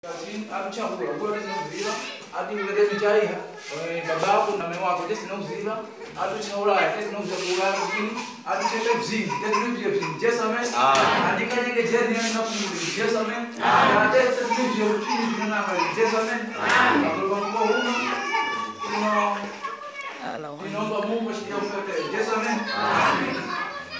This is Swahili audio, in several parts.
Assim, a gente chama agora não vira, a gente vai ter já aí, babá na memória desse não vira, a gente chama lá, esse não vira a gente tem vizinho, tem muito vizinho, já sabe? A gente quer que já nem na família, já sabe? Até esse não vira, filho na família, já sabe? Agora vamos com e não vamos mas que eu já sabe?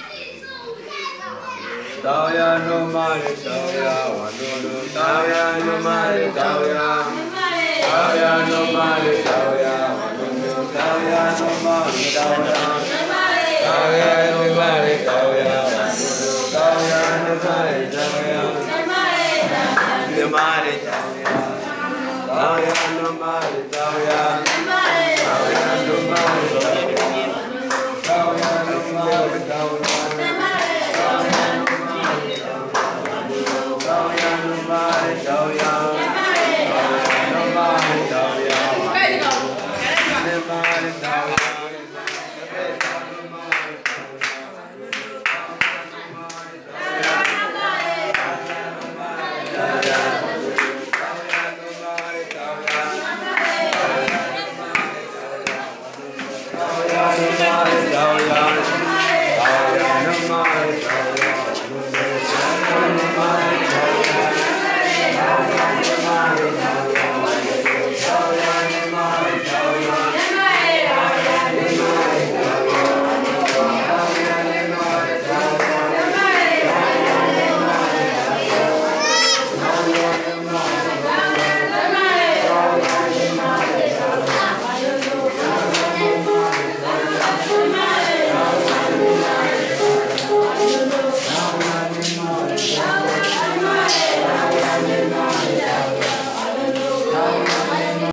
Tauya no mare, tauya wanunu, tauya no mare, tauya. Tauya no mare, tauya wanunu, tauya no mare, tauya. Tauya no mare, tauya wanunu, tauya no mare, tauya. No mare, tauya. Tauya no mare, tauya. Tauya no mare, tauya.